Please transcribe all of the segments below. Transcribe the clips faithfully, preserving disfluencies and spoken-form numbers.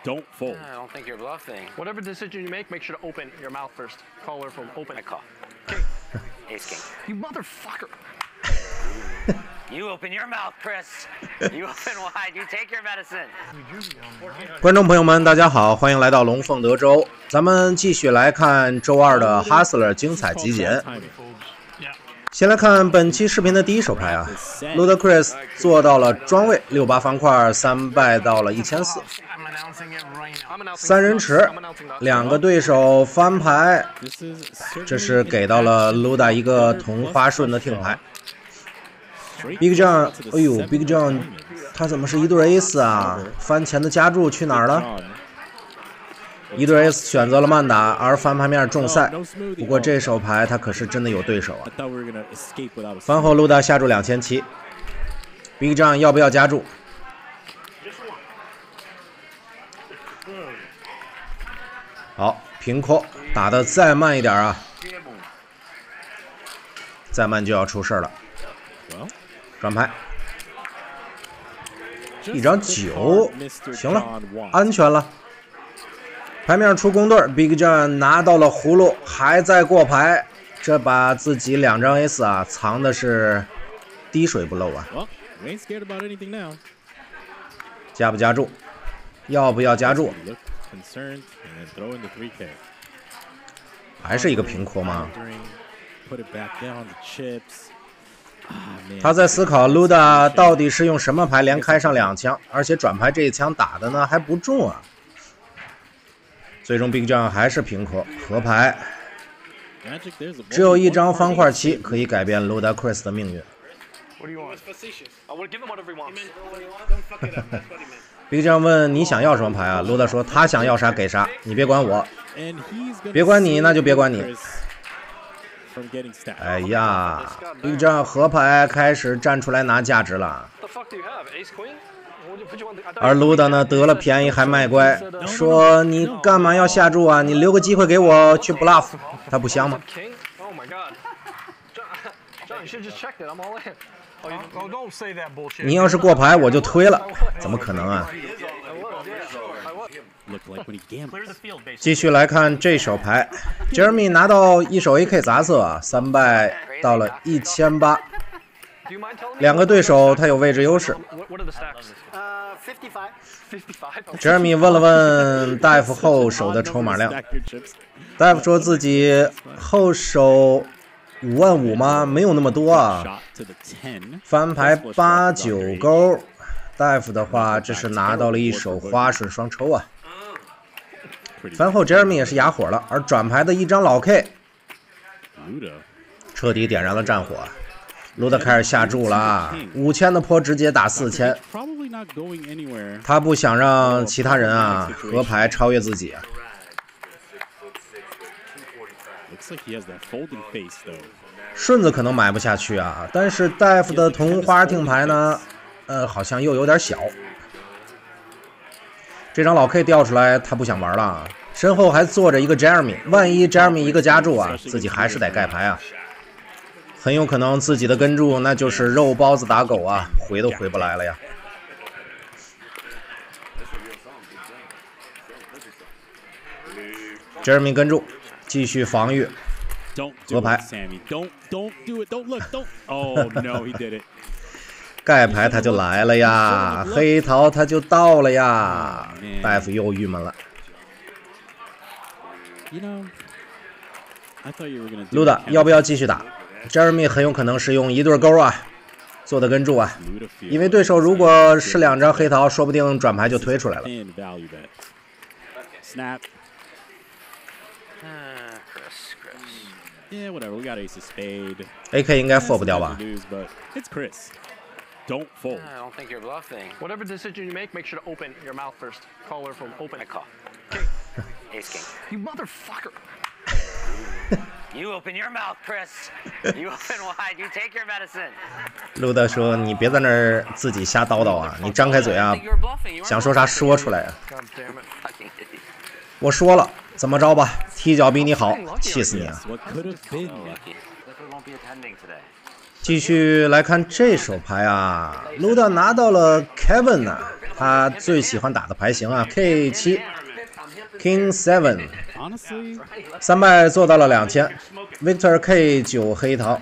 Don't fold. I don't think you're bluffing. Whatever decision you make, make sure to open your mouth first. Caller from open. I call. King. Ace king. You motherfucker. You open your mouth, Chris. You open wide. You take your medicine. 观众朋友们，大家好，欢迎来到龙凤德州。咱们继续来看周二的 Hustler 精彩集锦。先来看本期视频的第一手牌啊 ，Ludacris 做到了庄位六八方块，三败到了一千四。三人池，两个对手翻牌，这是给到了 Luda 一个同花顺的听牌。Big John， 哎呦 ，Big John， 他怎么是一对 Ace 啊？翻前的加注去哪儿了？一对 Ace 选择了慢打，而翻牌面重赛。不过这手牌他可是真的有对手啊！翻后 Luda 下注两千七 ，Big John 要不要加注？好，平扣打得再慢一点啊！再慢就要出事了。转牌，一张九，行了，安全了。牌面出公对 ，Big John 拿到了葫芦，还在过牌，这把自己两张 Ace 啊藏的是滴水不漏啊。加不加注？要不要加注？还是一个平扣吗？他在思考 Luda 到底是用什么牌连开上两枪，而且转牌这一枪打的呢还不中啊。最终 Big John 还是平扣合牌，只有一张方块七可以改变 Ludacris 的命运。Big John 问你想要什么牌啊 ？Luda 说他想要啥给啥，你别管我，别管你那就别管你。哎呀 ，Big John 合牌开始站出来拿价值了。而 Luda 呢得了便宜还卖乖，说你干嘛要下注啊？你留个机会给我去 bluff， 他不香吗？你要是过牌我就推了，怎么可能啊？继续来看这手牌 ，Jeremy 拿到一手 A K 杂色啊，三败到了一千八。两个对手他有位置优势。Jeremy 问了问大夫后手的筹码量，大夫说自己后手五万五吗？没有那么多啊。翻牌八九勾，大夫的话这是拿到了一手花顺双抽啊。翻后 Jeremy 也是哑火了，而转牌的一张老 K 彻底点燃了战火。Luda 开始下注了，五千的坡直接打四千，他不想让其他人啊合牌超越自己啊。顺子可能买不下去啊，但是大夫的同花听牌呢，呃，好像又有点小。这张老 K 掉出来，他不想玩了，身后还坐着一个 Jeremy， 万一 Jeremy 一个加注啊，自己还是得盖牌啊。很有可能自己的跟注那就是肉包子打狗啊，回都回不来了呀。Jeremy 跟注，继续防御，合牌。盖牌他就来了呀，黑桃他就到了呀，大夫又郁闷了。Luda 要不要继续打？Jeremy 很有可能是用一对勾啊做的跟注啊，因为对手如果是两张黑桃，说不定转牌就推出来了。A K 应该 fold 不掉吧 ？Don't fold. I don't think you're bluffing. Whatever decision you make, make sure to open your mouth first. Caller from open. I call. King. Ace king. You motherfucker. You open your mouth, Chris. You open wide. You take your medicine. Luda 说：“你别在那儿自己瞎叨叨啊，你张开嘴啊，想说啥说出来啊。”我说了，怎么着吧，踢脚比你好，气死你啊！继续来看这手牌啊 ，Luda 拿到了 Kevin 啊， 他最喜欢打的牌型啊 ，K 七 King Seven， 三败做到了两千 ，Victor K 九黑桃。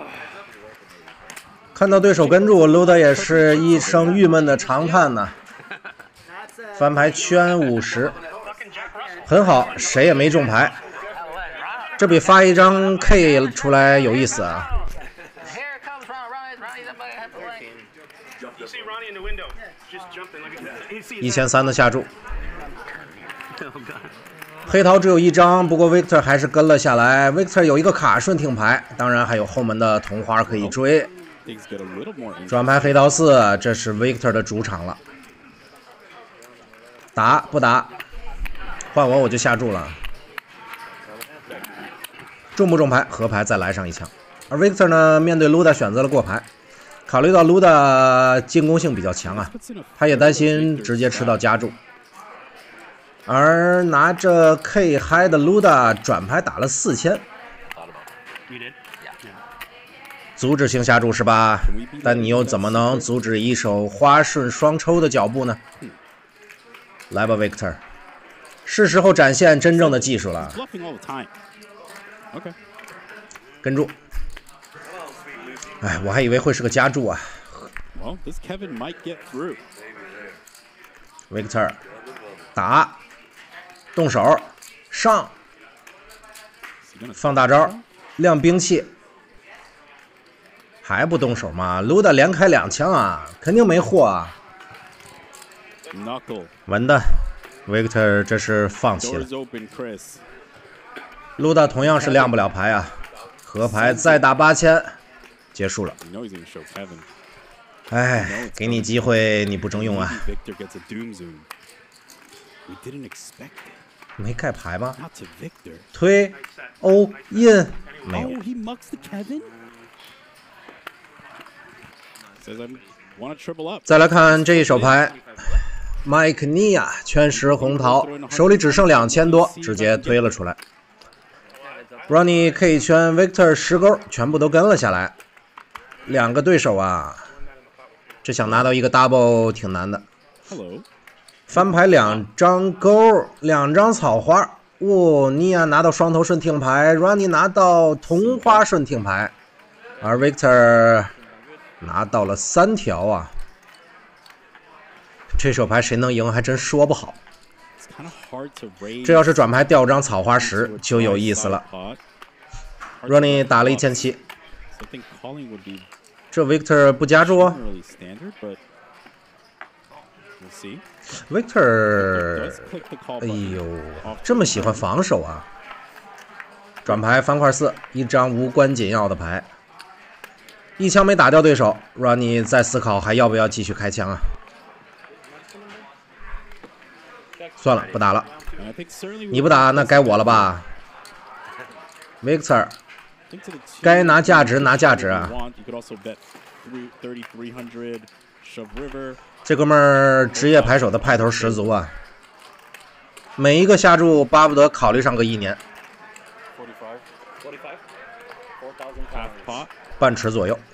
看到对手跟住，卢德也是一声郁闷的长叹呐。翻牌圈五十，很好，谁也没中牌。这比发一张 K 出来有意思啊。一千三的下注，黑桃只有一张，不过 Victor 还是跟了下来。Victor 有一个卡顺听牌，当然还有后门的同花可以追。转牌黑桃四，这是 Victor 的主场了。打不打？换我我就下注了。中不中牌？合牌再来上一枪。而 Victor 呢，面对 Luda 选择了过牌。考虑到 Luda 进攻性比较强啊，他也担心直接吃到加注。而拿着 K 嗨的 Luda 转牌打了四千，阻止性下注是吧？但你又怎么能阻止一手花顺双抽的脚步呢？来吧 ，Victor， 是时候展现真正的技术了。跟住。哎，我还以为会是个加注啊。Victor 打，动手上，放大招，亮兵器，还不动手吗 ？Luda 连开两枪啊，肯定没货啊。完蛋 ，Victor 这是放弃了。Luda 同样是亮不了牌啊，合牌再打八千。结束了。哎，给你机会你不中用啊！没盖牌吗？推欧印没有。再来看这一手牌 ，Mike Nia 圈十红桃，手里只剩两千多，直接推了出来。Ronnie K 圈 Victor 十勾，全部都跟了下来。两个对手啊，这想拿到一个 double 挺难的。翻牌两张勾，两张草花。哦，尼亚拿到双头顺听牌 ，Ronnie 拿到同花顺听牌，而 Victor 拿到了三条啊。这手牌谁能赢还真说不好。这要是转牌掉张草花十就有意思了。Ronnie 打了一千七。这 Victor 不加注啊 ？Victor， 哎呦，这么喜欢防守啊！转牌方块四，一张无关紧要的牌，一枪没打掉对手。Ronnie 在思考还要不要继续开枪啊？算了，不打了。你不打，那该我了吧 ？Victor。该拿价值拿价值啊！这哥们儿职业牌手的派头十足啊！每一个下注巴不得考虑上个一年。半池左右。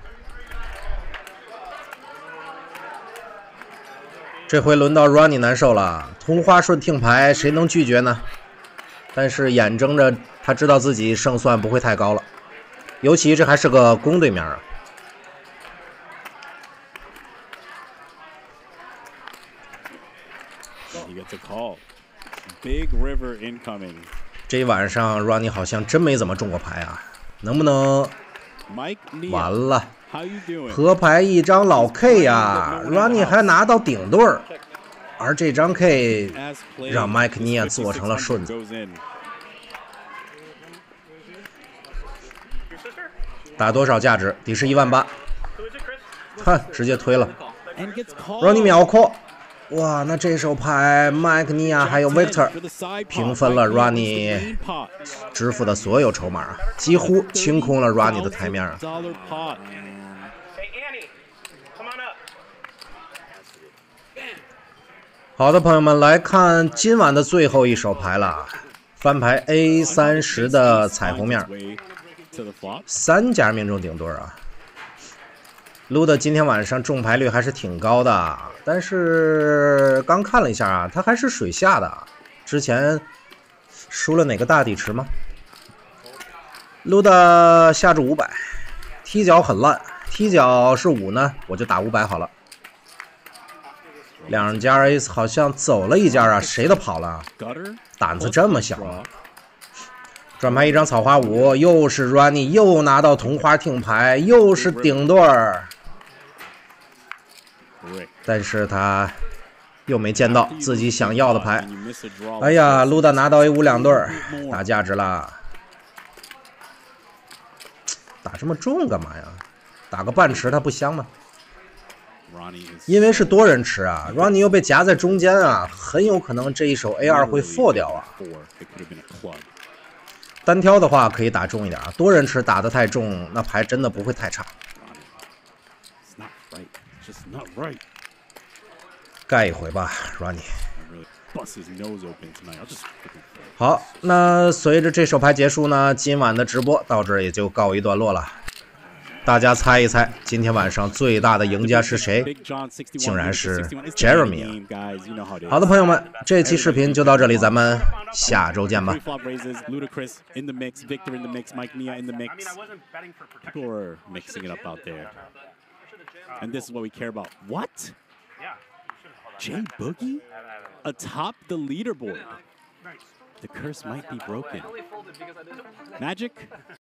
这回轮到 Ronnie 难受了，同花顺听牌，谁能拒绝呢？但是眼睁着他知道自己胜算不会太高了，尤其这还是个公对面啊。这一晚上 Ronnie 好像真没怎么中过牌啊，能不能？完了，合牌一张老 K 呀 ，Ronnie 还拿到顶对儿。而这张 K 让麦克尼亚做成了顺子，打多少价值？底是一万八，看直接推了，让你秒扣。哇，那这手牌麦克尼亚还有 Victor 平分了 Ronnie 支付的所有筹码啊，几乎清空了 Ronnie 的台面啊。好的，朋友们，来看今晚的最后一手牌了，翻牌 A 三十的彩虹面，三家命中顶对啊。 卢德今天晚上中牌率还是挺高的，但是刚看了一下啊，他还是水下的。之前输了哪个大底池吗？卢德下注五百，踢脚很烂，踢脚是五呢，我就打五百好了。两家 ace 好像走了一家啊，谁的跑了？胆子这么小啊！转牌一张草花五，又是 Ronnie， 又拿到同花听牌，又是顶对儿。但是他又没见到自己想要的牌。哎呀，卢达拿到 A 五两对儿，打价值了。打这么重干嘛呀？打个半池它不香吗？因为是多人池啊 ，Ronnie 又被夹在中间啊，很有可能这一手 A 二 会 four 掉啊。单挑的话可以打重一点啊，多人池打得太重，那牌真的不会太差。盖一回吧 ，Ronnie。好，那随着这手牌结束呢，今晚的直播到这儿也就告一段落了。大家猜一猜，今天晚上最大的赢家是谁？竟然是 Jeremy 啊！好的，朋友们，这期视频就到这里，咱们下周见吧。 And this is what we care about. What? Jay Boogie? Atop the leaderboard. The curse might be broken. Magic?